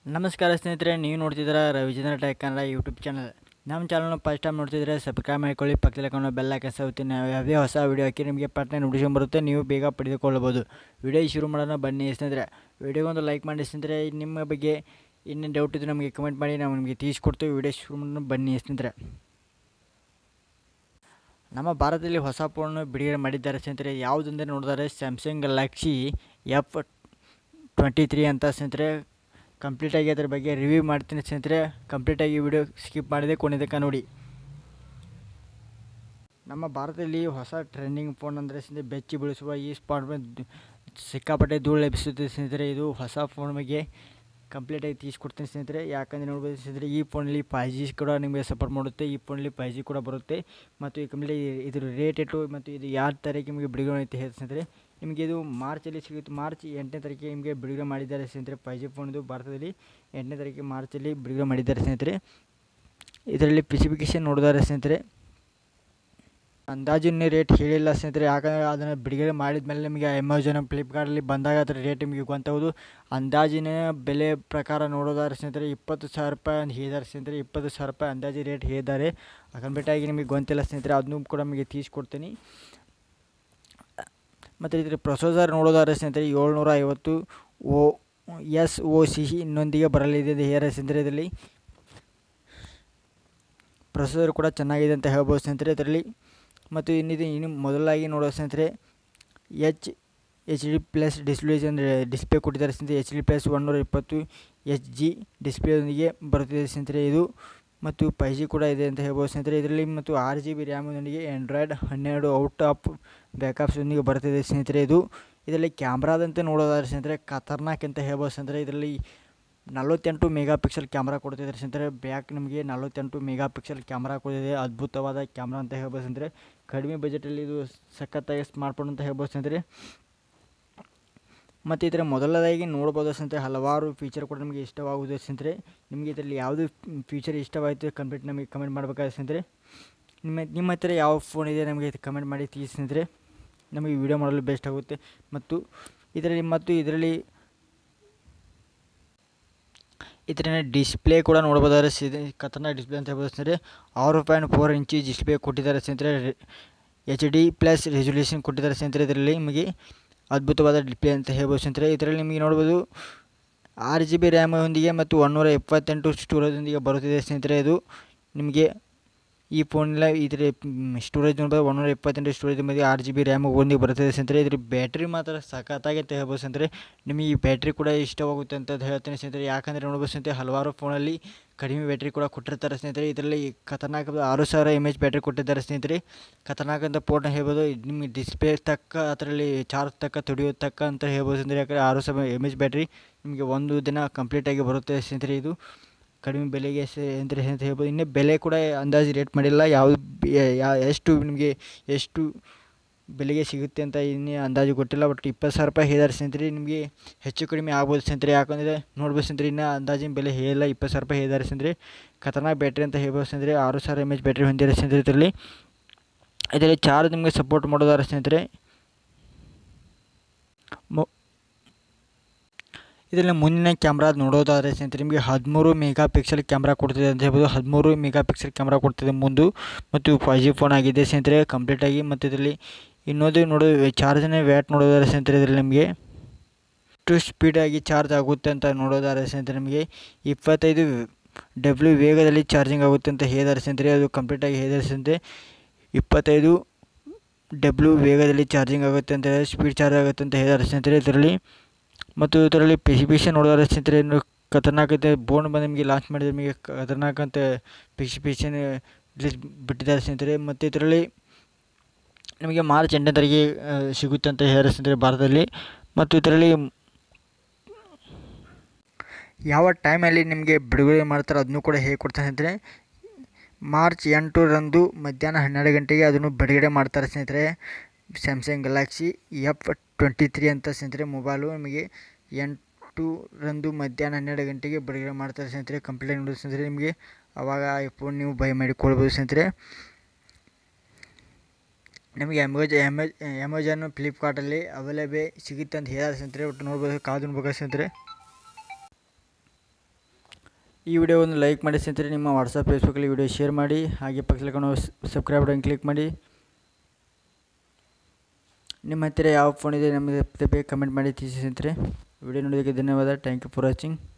ನಮಸ್ಕಾರ ಸ್ನೇಹಿತರೆ, ನೀವು ನೋಡ್ತಿದ್ದೀರಾ Ravichandra tech Kannada YouTube channel. ನಮ್ಮ ಚಾನಲ್ನ ಫಸ್ಟ್ ಟೈಮ್ ನೋಡ್ತಿದ್ರೆ ಸಬ್ಸ್ಕ್ರೈಬ್ ಮಾಡ್ಕೊಳ್ಳಿ, ಪಕ್ಕದಲ್ಲಿ ಬೆಲ್ ಐಕಾನ್ ಒತ್ತಿ. ನಾವು ಯಾವುದೇ ಹೊಸ ವೀಡಿಯೋ ಹಾಕಿ ನಿಮಗೆ ಪಟ್ನೆ ನೋಟಿಫಿಕೇಶನ್ ಬರುತ್ತೆ, ನೀವು ಬೇಗ ಪಡೆದುಕೊಳ್ಳಬಹುದು. ವಿಡಿಯೋ ಶುರು ಮಾಡೋಣ ಬನ್ನಿ ಸ್ನೇಹಿತರೆ. ವಿಡಿಯೋಗೊಂದು ಲೈಕ್ ಮಾಡಿ ಸ್ನೇಹಿತರೆ. ನಿಮ್ಮ ಬಗ್ಗೆ ಇನ್ನೇನು ಡೌಟ್ ಇದ್ದರೆ ನಮಗೆ ಕಮೆಂಟ್ ಮಾಡಿ, ನಾವು ನಿಮಗೆ ತಿಳಿಸ್ಕೊಡ್ತೀವಿ. ವಿಡಿಯೋ ಶುರು ಮಾಡೋಣ ಬನ್ನಿ ಸ್ನೇಹಿತರೆ. ನಮ್ಮ ಭಾರತದಲ್ಲಿ ಹೊಸ ಫೋನ್ ಬಿಡುಗಡೆ ಮಾಡಿದ್ದಾರೆ ಸ್ನೇಹಿತರೆ. ಯಾವುದೆಂದರೆ ನೋಡಿದರೆ ಸ್ಯಾಮ್ಸಂಗ್ ಗ್ಯಾಲಕ್ಸಿ F23 ಅಂತ ಸ್ನೇಹಿತರೆ. ಕಂಪ್ಲೀಟಾಗಿ ಅದರ ಬಗ್ಗೆ ರಿವ್ಯೂ ಮಾಡ್ತೀನಿ ಸ್ನೇಹಿತರೆ. ಕಂಪ್ಲೀಟಾಗಿ ವಿಡಿಯೋ ಸ್ಕಿಪ್ ಮಾಡಿದೆ ಕೊನೆತನಕ ನೋಡಿ. ನಮ್ಮ ಭಾರತದಲ್ಲಿ ಹೊಸ ಟ್ರೆಂಡಿಂಗ್ ಫೋನ್ ಅಂದರೆ ಸ್ನೇಹಿತರೆ ಬೆಚ್ಚಿ ಬೀಳಿಸುವ ಈ ಸ್ಮಾರ್ಟ್ ಫೋನ್ ಸಿಕ್ಕಾಪಟ್ಟೆ ಧೂಳು ಲಭಿಸುತ್ತೆ ಸ್ನೇಹಿತರೆ. ಇದು ಹೊಸ ಫೋನ್ ಬಗ್ಗೆ ಕಂಪ್ಲೀಟಾಗಿ ತಿಳಿಸ್ಕೊಡ್ತೀನಿ ಸ್ನೇಹಿತರೆ. ಯಾಕಂದರೆ ನೋಡ್ಬೋದು ಸ್ನೇಹಿತರೆ, ಈ ಫೋನಲ್ಲಿ 5G ಕೂಡ ನಿಮಗೆ ಸಪೋರ್ಟ್ ಮಾಡುತ್ತೆ. ಈ ಫೋನಲ್ಲಿ 5G ಕೂಡ ಬರುತ್ತೆ. ಮತ್ತು ಈ ಕಂಪ್ಲೀಟ್ ಇದ್ರ ರೇಟ್ ಎಷ್ಟು ಮತ್ತು ಇದು ಯಾವ ತಾರೀಕಿಗೆ ನಿಮಗೆ ಬಿಡುಗಡೆ ಅಂತ ಹೇಳಿ ಸ್ನೇಹಿತರೆ. ನಿಮಗೆ ಇದು ಮಾರ್ಚಲ್ಲಿ ಸಿಗುತ್ತೆ. ಮಾರ್ಚ್ 8ನೇ ತಾರೀಕಿಗೆ ನಿಮಗೆ ಬಿಡುಗಡೆ ಮಾಡಿದ್ದಾರೆ ಸ್ನೇಹಿತರೆ. 5G ಫೋನ್ದು ಭಾರತದಲ್ಲಿ 8ನೇ ತಾರೀಕಿಗೆ ಮಾರ್ಚಲ್ಲಿ ಬಿಡುಗಡೆ ಮಾಡಿದ್ದಾರೆ ಸ್ನೇಹಿತರೆ. ಇದರಲ್ಲಿ ಸ್ಪೆಸಿಫಿಕೇಷನ್ ನೋಡಿದ್ದಾರೆ ಸ್ನೇಹಿತರೆ. ಅಂದಾಜಿನ ರೇಟ್ ಹೇಳಿಲ್ಲ ಸ್ನೇಹಿತರೆ, ಯಾಕಂದರೆ ಅದನ್ನು ಬಿಡುಗಡೆ ಮಾಡಿದ ಮೇಲೆ ನಿಮಗೆ ಅಮೆಝಾನ್ ಫ್ಲಿಪ್ಕಾರ್ಟಲ್ಲಿ ಬಂದಾಗ ಅದರ ರೇಟ್ ನಿಮಗೆ ಗೊತ್ತಾಗೋದು. ಅಂದಾಜಿನ ಬೆಲೆ ಪ್ರಕಾರ ನೋಡೋದಾದ್ರೆ ಸ್ನೇಹಿತರೆ 20,000 ರೂಪಾಯಿ ಅಂತ ಹೇಳಿದ್ದಾರೆ ಸ್ನೇಹಿತರೆ. 20,000 ರೂಪಾಯಿ ಅಂದಾಜು ರೇಟ್ ಹೇಳಿದ್ದಾರೆ. ಕಂಪ್ಲೀಟಾಗಿ ನಿಮಗೆ ಗೊತ್ತಿಲ್ಲ ಸ್ನೇಹಿತರೆ, ಅದನ್ನು ಕೂಡ ನಿಮಗೆ ತಿಳಿಸ್ಕೊಡ್ತೀನಿ. ಮತ್ತು ಇದರ ಪ್ರೊಸೆಸರ್ ನೋಡೋದಾದ್ರೆ ಸ್ನೇಹಿತರೆ 750 SoC ಇನ್ನೊಂದಿಗೆ ಬರಲಿದೆ ಅಂತ ಹೇಳಿದ್ದಾರೆ ಸ್ನೇಹಿತರೆ. ಇದರಲ್ಲಿ ಪ್ರೊಸೆಸರ್ ಕೂಡ ಚೆನ್ನಾಗಿದೆ ಅಂತ ಹೇಳ್ಬೋದು ಸ್ನೇಹಿತರೆ ಇದರಲ್ಲಿ. ಮತ್ತು ಇನ್ನು ಮೊದಲಾಗಿ ನೋಡೋ ಸ್ನೇಹಿತರೆ HD ಪ್ಲಸ್ ಡಿಸ್ಪ್ಲೇ ಕೊಟ್ಟಿದ್ದಾರೆ ಸ್ನೇಹಿತರೆ. HD ಪ್ಲಸ್ 120 Hz ಡಿಸ್ಪ್ಲೇಯೊಂದಿಗೆ ಬರುತ್ತಿದೆ ಸ್ನೇಹಿತರೆ ಇದು. ಮತ್ತು 5G ಕೂಡ ಇದೆ ಅಂತ ಹೇಳ್ಬೋದು ಸ್ನೇಹಿತರೆ ಇದರಲ್ಲಿ. ಮತ್ತು 6GB ರ್ಯಾಮ್ನೊಂದಿಗೆ ಆಂಡ್ರಾಯ್ಡ್ 12 ಔಟ್ ಆಫ್ ಬ್ಯಾಕಪ್ಸ್ನೊಂದಿಗೆ ಬರುತ್ತಿದೆ ಸ್ನೇಹಿತರೆ ಇದು. ಇದರಲ್ಲಿ ಕ್ಯಾಮ್ರಾದಂತೆ ನೋಡೋದಾದ್ರೆ ಸ್ನೇಹಿತರೆ ಖತರ್ನಾಕ್ ಅಂತ ಹೇಳ್ಬೋದು ಸ್ನೇಹಿತರೆ. ಇದರಲ್ಲಿ 48 ಮೆಗಾ ಪಿಕ್ಸೆಲ್ ಕ್ಯಾಮ್ರಾ ಕೊಡ್ತಿದ್ದಾರೆ ಸ್ನೇಹಿತರೆ. ಬ್ಯಾಕ್ ನಿಮಗೆ 48 ಮೆಗಾ ಪಿಕ್ಸೆಲ್ ಕ್ಯಾಮ್ರಾ ಕೊಟ್ಟಿದೆ. ಅದ್ಭುತವಾದ ಕ್ಯಾಮ್ರಾ ಅಂತ ಹೇಳ್ಬೋದು ಸ್ನೇಹಿತರೆ. ಕಡಿಮೆ ಬಜೆಟಲ್ಲಿ ಇದು ಸಖತ್ತಾಗಿ ಸ್ಮಾರ್ಟ್ಫೋನ್ ಅಂತ ಹೇಳ್ಬೋದು ಸ್ನೇಹಿತರೆ. ಮತ್ತು ಇದರ ಮೊದಲದಾಗಿ ನೋಡ್ಬೋದು ಸ್ನೇಹಿತರೆ, ಹಲವಾರು ಫೀಚರ್ ಕೂಡ ನಿಮಗೆ ಇಷ್ಟವಾಗುವುದು ಸ್ನೇಹಿತರೆ. ನಿಮಗೆ ಇದರಲ್ಲಿ ಯಾವುದು ಫೀಚರ್ ಇಷ್ಟವಾಯಿತು ಕಂಪ್ಲೀಟ್ ನಮಗೆ ಕಮೆಂಟ್ ಮಾಡಬೇಕಾದ್ರೆ ಸ್ನೇಹಿತರೆ. ನಿಮ್ಮ ಹತ್ತಿರ ಯಾವ ಫೋನ್ ಇದೆ ನಮಗೆ ಕಮೆಂಟ್ ಮಾಡಿ ತಿಳಿಸಿ ಸ್ನೇಹಿತರೆ. ನಮಗೆ ವಿಡಿಯೋ ಮಾಡಲು ಬೆಸ್ಟ್ ಆಗುತ್ತೆ. ಮತ್ತು ಇದರಲ್ಲಿ ಡಿಸ್ಪ್ಲೇ ಕೂಡ ನೋಡ್ಬೋದಾದ್ರೆ ಖತರ್ನಾಕ್ ಡಿಸ್ಪ್ಲೇ ಅಂತ ಹೇಳ್ಬೋದು ಸ್ನೇಹಿತರೆ. 6.4 ಇಂಚ್ ಡಿಸ್ಪ್ಲೇ ಕೊಟ್ಟಿದ್ದಾರೆ ಸ್ನೇಹಿತರೆ. HD ಪ್ಲಸ್ ರೆಸೊಲ್ಯೂಷನ್ ಕೊಟ್ಟಿದ್ದಾರೆ ಸ್ನೇಹಿತರೆ. ಇದರಲ್ಲಿ ನಿಮಗೆ ಅದ್ಭುತವಾದ ಡಿಸ್ಪ್ಲೇ ಅಂತ ಹೇಳ್ಬೋದು ಸ್ನೇಹಿತರೆ. ಇದರಲ್ಲಿ ನಿಮಗೆ ನೋಡ್ಬೋದು 6GB ರ್ಯಾಮ್ನೊಂದಿಗೆ ಮತ್ತು 128 ಸ್ಟೋರೇಜ್ನೊಂದಿಗೆ ಬರುತ್ತಿದೆ ಸ್ನೇಹಿತರೆ. ಇದು ನಿಮಗೆ ಈ ಫೋನೆಲ್ಲ ಇದರ ಸ್ಟೋರೇಜ್ ನೋಡ್ಬೋದು 128 ಸ್ಟೋರೇಜ್ ಮೇಲೆ 6GB ರ್ಯಾಮ್ ಒಂದಿಗೆ ಬರುತ್ತದೆ ಸ್ನೇಹಿತರೆ. ಇದ್ರ ಬ್ಯಾಟ್ರಿ ಮಾತ್ರ ಸಖತ್ತಾಗಿ ಅಂತ ಹೇಳ್ಬೋದು ಸ್ನೇಹಿತರೆ. ನಿಮಗೆ ಈ ಬ್ಯಾಟ್ರಿ ಕೂಡ ಇಷ್ಟವಾಗುತ್ತೆ ಅಂತ ಹೇಳ್ತೇನೆ ಸ್ನೇಹಿತರೆ. ಯಾಕಂದರೆ ನೋಡ್ಬೋದು ಸ್ನೇಹಿತರೆ, ಹಲವಾರು ಫೋನಲ್ಲಿ ಕಡಿಮೆ ಬ್ಯಾಟ್ರಿ ಕೂಡ ಕೊಟ್ಟಿರ್ತಾರೆ ಸ್ನೇಹಿತರೆ. ಇದರಲ್ಲಿ ಖತರ್ನಾಕ್ 6000 mAh ಬ್ಯಾಟ್ರಿ ಕೊಟ್ಟಿದ್ದಾರೆ ಸ್ನೇಹಿತರೆ. ಖತರ್ನಾಕ್ ಅಂತ ಫೋನ್ ಹೇಳ್ಬೋದು. ನಿಮಗೆ ಡಿಸ್ಪ್ಲೇ ತಕ್ಕ ಅದರಲ್ಲಿ ಚಾರ್ಜ್ ತಕ್ಕ ತಡೆಯೋ ತಕ್ಕ ಅಂತ ಹೇಳ್ಬೋದು ಸ್ನೇಹಿತರೆ. ಯಾಕಂದರೆ 6000 mAh ಬ್ಯಾಟ್ರಿ ನಿಮಗೆ ಒಂದು ದಿನ ಕಂಪ್ಲೀಟಾಗಿ ಬರುತ್ತೆ ಸ್ನೇಹಿತರೆ. ಇದು ಕಡಿಮೆ ಬೆಲೆಗೆ ಅಂತ ಹೇಳ್ಬೋದು. ಇನ್ನೂ ಬೆಲೆ ಕೂಡ ಅಂದಾಜು ರೇಟ್ ಮಾಡಿಲ್ಲ, ಎಷ್ಟು ಬೆಲೆಗೆ ಸಿಗುತ್ತೆ ಅಂತ ಇನ್ನೇ ಅಂದಾಜು ಗೊತ್ತಿಲ್ಲ. ಬಟ್ 20,000 ರೂಪಾಯಿ ಹೇಳಿದ್ದಾರೆ ಸ್ನೇಹಿತರೆ. ನಿಮಗೆ ಹೆಚ್ಚು ಕಡಿಮೆ ಆಗ್ಬೋದು ಸ್ನೇಹಿತರೆ. ಯಾಕಂದರೆ ನೋಡ್ಬೋದು ಸ್ನೇಹಿತರೆ, ಇನ್ನೂ ಅಂದಾಜಿನ ಬೆಲೆ ಹೇಳಿಲ್ಲ. 20,000 ರೂಪಾಯಿ ಹೇಳಿದ್ದಾರೆ ಸ್ನೇಹಿತರೆ. ಖತರ್ನಾಕ್ ಬ್ಯಾಟ್ರಿ ಅಂತ ಹೇಳ್ಬೋದು ಸ್ನೇಹಿತರೆ. 6000 mAh ಬ್ಯಾಟ್ರಿ ಹೊಂದಿದೆ ಸ್ನೇಹಿತರೆ. ಇದರಲ್ಲಿ ಚಾರ್ಜ್ ನಿಮಗೆ ಸಪೋರ್ಟ್ ಮಾಡೋದಾದ್ರೆ ಸ್ನೇಹಿತರೆ, ಇದರಲ್ಲಿ ಮುಂದಿನ ಕ್ಯಾಮ್ರಾ ನೋಡೋದಾದರೆ ಸ್ನೇಹಿತರೆ ನಿಮಗೆ 13 ಮೆಗಾ ಪಿಕ್ಸೆಲ್ ಕ್ಯಾಮ್ರಾ ಕೊಡ್ತಿದೆ ಅಂತ ಹೇಳ್ಬೋದು. 13 ಮೆಗಾ ಪಿಕ್ಸೆಲ್ ಕ್ಯಾಮ್ರಾ ಕೊಡ್ತಿದೆ ಮುಂದೆ. ಮತ್ತು 5G ಫೋನ್ ಆಗಿದೆ ಸ್ನೇಹಿತರೆ ಕಂಪ್ಲೀಟಾಗಿ. ಮತ್ತು ಇದರಲ್ಲಿ ಇನ್ನೊಂದು ಚಾರ್ಜನ್ನ ವ್ಯಾಟ್ ನೋಡೋದಾದ್ರೆ ಸ್ನೇಹಿತರೆ, ಇದರಲ್ಲಿ ನಿಮಗೆ ಎಷ್ಟು ಸ್ಪೀಡಾಗಿ ಚಾರ್ಜ್ ಆಗುತ್ತೆ ಅಂತ ನೋಡೋದಾದ್ರೆ ಸ್ನೇಹಿತರೆ ನಿಮಗೆ 25W ವೇಗದಲ್ಲಿ ಚಾರ್ಜಿಂಗ್ ಆಗುತ್ತೆ ಅಂತ ಹೇಳಿದ್ದಾರೆ ಸ್ನೇಹಿತರೆ. ಅದು ಕಂಪ್ಲೀಟಾಗಿ ಹೇಳಿದ್ದಾರೆ ಸ್ನೇಹಿತರೆ. 25W ವೇಗದಲ್ಲಿ ಚಾರ್ಜಿಂಗ್ ಆಗುತ್ತೆ ಅಂತ ಸ್ಪೀಡ್ ಚಾರ್ಜ್ ಆಗುತ್ತೆ ಅಂತ ಹೇಳಿದ್ದಾರೆ ಸ್ನೇಹಿತರೆ ಇದರಲ್ಲಿ. ಮತ್ತು ಇದರಲ್ಲಿ ಸ್ಪೆಸಿಫಿಕೇಷನ್ ನೋಡೋದಾದ್ರೆ ಸ್ನೇಹಿತರೆ ಖತರ್ನಾಕ್ ಅಂತ ಬೋರ್ಡ್ ಬಂದು ನಿಮಗೆ ಲಾಂಚ್ ಮಾಡಿದರೆ ನಿಮಗೆ ಖತರ್ನಾಕ್ ಅಂತ ಸ್ಪೆಸಿಫಿಕೇಷನ್ ಬಿಟ್ಟಿದ್ದಾರೆ ಸ್ನೇಹಿತರೆ. ಮತ್ತು ಇದರಲ್ಲಿ ನಿಮಗೆ ಮಾರ್ಚ್ 8ನೇ ತಾರೀಕಿಗೆ ಸಿಗುತ್ತೆ ಅಂತ ಹೇಳಿದ್ದಾರೆ ಸ್ನೇಹಿತರೆ ಭಾರತದಲ್ಲಿ. ಮತ್ತು ಇದರಲ್ಲಿ ಯಾವ ಟೈಮಲ್ಲಿ ನಿಮಗೆ ಬಿಡುಗಡೆ ಮಾಡ್ತಾರೆ ಅದನ್ನು ಕೂಡ ಹೇಳ್ಕೊಡ್ತಾರೆ ಸ್ನೇಹಿತರೆ. ಮಾರ್ಚ್ 8ರಂದು ಮಧ್ಯಾಹ್ನ 12 ಗಂಟೆಗೆ ಅದನ್ನು ಬಿಡುಗಡೆ ಮಾಡ್ತಾರೆ ಸ್ನೇಹಿತರೆ. ಸ್ಯಾಮ್ಸಂಗ್ ಗ್ಯಾಲಕ್ಸಿ F23 ಅಂತ ಸ್ನೇಹಿತರೆ ಮೊಬೈಲು ನಿಮಗೆ 8ರಂದು ಮಧ್ಯಾಹ್ನ 12 ಗಂಟೆಗೆ ಬಿಡುಗಡೆ ಮಾಡ್ತಾರೆ ಸ್ನೇಹಿತರೆ. ಕಂಪ್ಲೀಟ್ ನೋಡಿ ಸ್ನೇಹಿತರೆ, ನಿಮಗೆ ಆವಾಗ ಈ ಫೋನ್ ನೀವು ಬೈ ಮಾಡಿಕೊಳ್ಬೋದು ಸ್ನೇಹಿತರೆ. ನಿಮಗೆ ಅಮೆಝಾನ್ ಫ್ಲಿಪ್ಕಾರ್ಟಲ್ಲಿ ಅವೈಲೇಬಲ್ ಸಿಗುತ್ತೆ ಅಂತ ಹೇಳಿದ್ದಾರೆ ಸ್ನೇಹಿತರೆ. ಒಟ್ಟು ನೋಡ್ಬೋದು, ಕಾದು ನೋಡ್ಬೇಕು ಸ್ನೇಹಿತರೆ. ಈ ವಿಡಿಯೋವನ್ನು ಲೈಕ್ ಮಾಡಿ ಸ್ನೇಹಿತರೆ, ನಿಮ್ಮ ವಾಟ್ಸಪ್ ಫೇಸ್ಬುಕ್ಕಲ್ಲಿ ವಿಡಿಯೋ ಶೇರ್ ಮಾಡಿ, ಹಾಗೆ ಪಕ್ಕದಲ್ಲಿ ಕಾಣುವ ಸಬ್ಸ್ಕ್ರೈಬ್ ಬಟನ್ ಕ್ಲಿಕ್ ಮಾಡಿ. ನಿಮ್ಮ ಹತ್ತಿರ ಯಾವ ಫೋನ್ ಇದೆ ನಮಗೆ ಕಮೆಂಟ್ ಮಾಡಿ ತಿಳಿಸಿ ಸ್ನೇಹಿತರೆ. ವಿಡಿಯೋ ನೋಡೋದಕ್ಕೆ ಧನ್ಯವಾದ. Thank you for watching.